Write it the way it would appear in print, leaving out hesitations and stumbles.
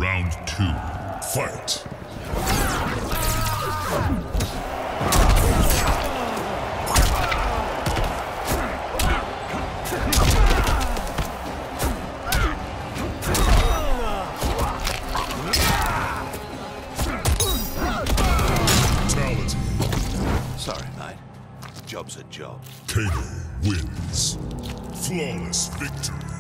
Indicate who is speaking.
Speaker 1: Round 2. Fight! Fatality.
Speaker 2: Sorry, mate. Job's a job.
Speaker 1: Kano wins. Flawless victory.